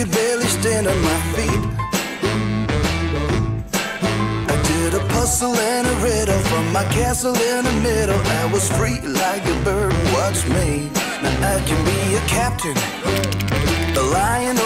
could barely stand on my feet. I did a puzzle and a riddle from my castle in the middle. I was free like a bird, watch me. Now I can be a captain, the lion